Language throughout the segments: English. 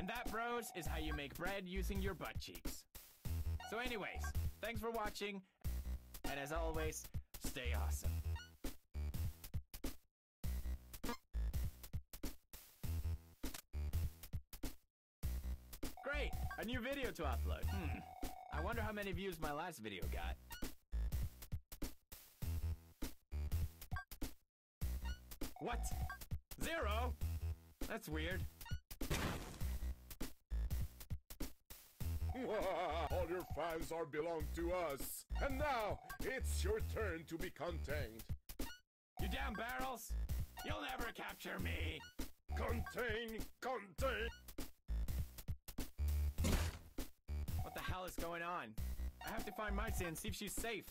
And that, bros, is how you make bread using your butt cheeks. So anyways, thanks for watching, and as always, stay awesome. Great! A new video to upload. I wonder how many views my last video got. What? 0? That's weird. All your fans are belong to us. And now, it's your turn to be contained. You damn barrels! You'll never capture me! Contain! Contain! What the hell is going on? I have to find Marcy and see if she's safe.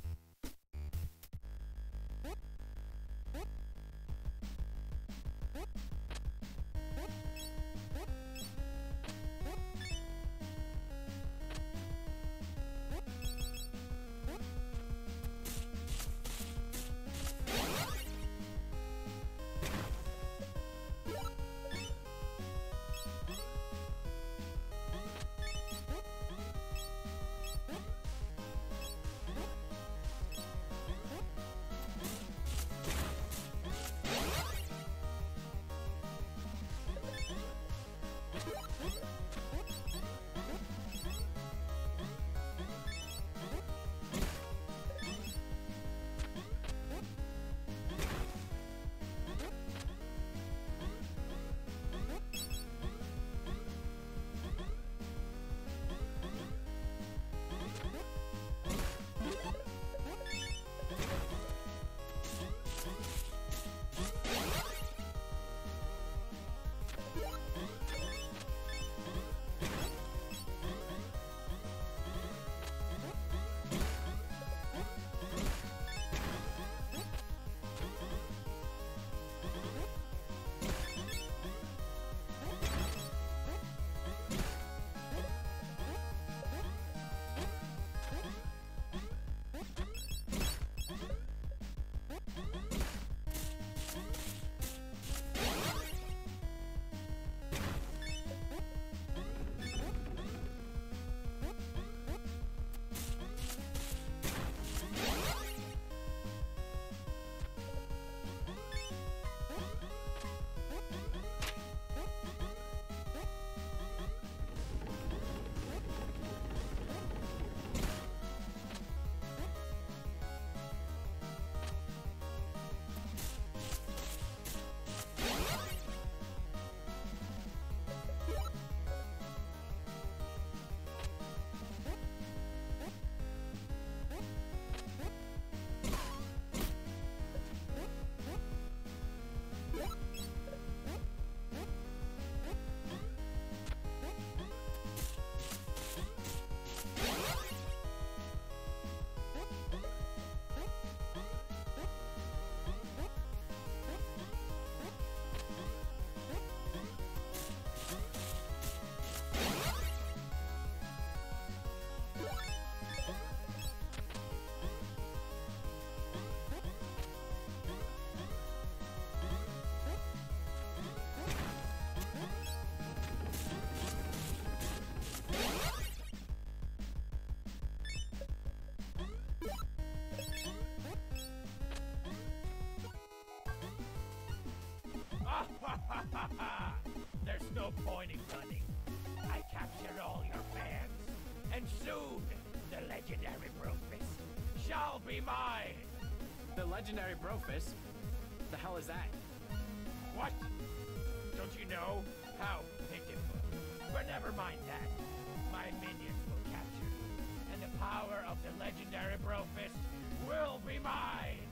There's no point in running. I captured all your fans, and soon the legendary brofist shall be mine. The legendary brofist? The hell is that? What? Don't you know? How pitiful. But never mind that. My minions will capture you, and the power of the legendary brofist will be mine.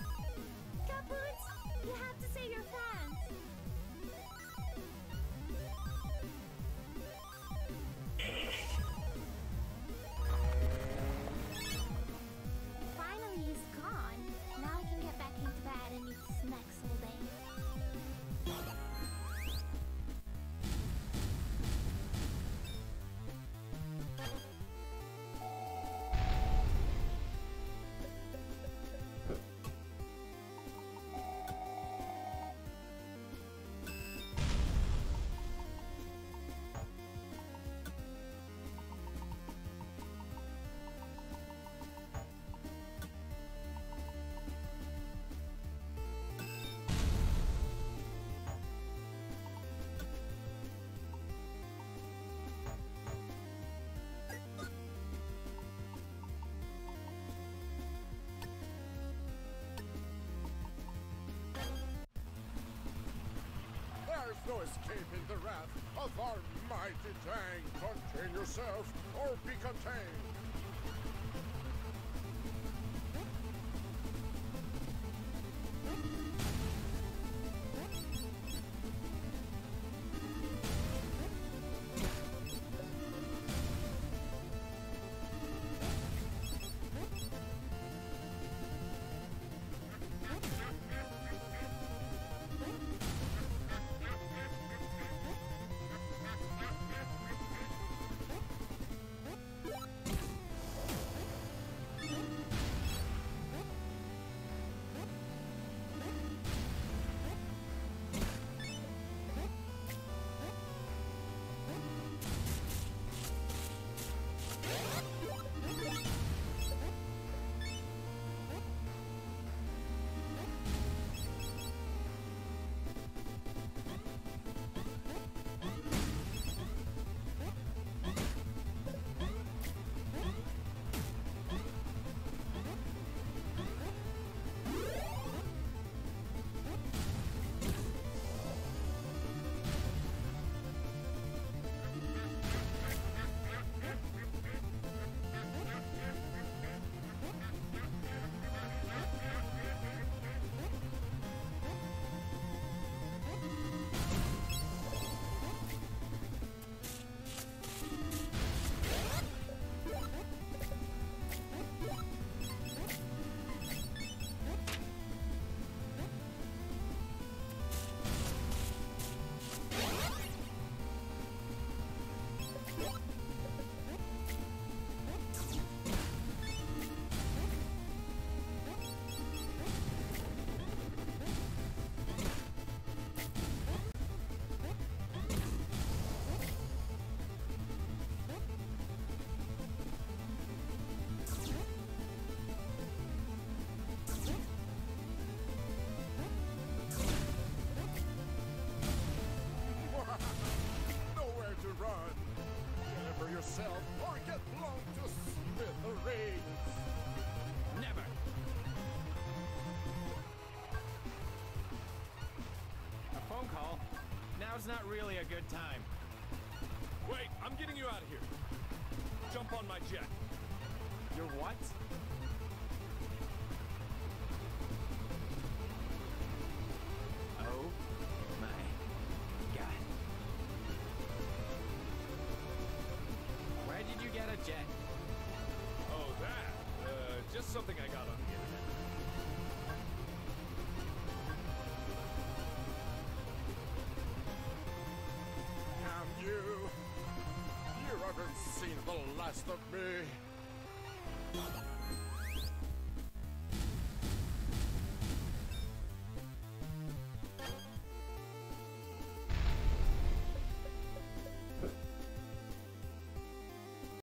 Caputs, you have to save your fans. Finally, he's gone. Now I can get back into bed and eat snacks all day. escaping the wrath of our mighty tank. Contain yourself or be contained. Nowhere to run. Deliver yourself or get blown to smithereens. Never! A phone call? Now's not really a good time. Wait, I'm getting you out of here. Jump on my jet. Your what? Oh my god. Where did you get a jet? Oh, that? Just something I got on the internet. Damn you! You haven't seen the last of me.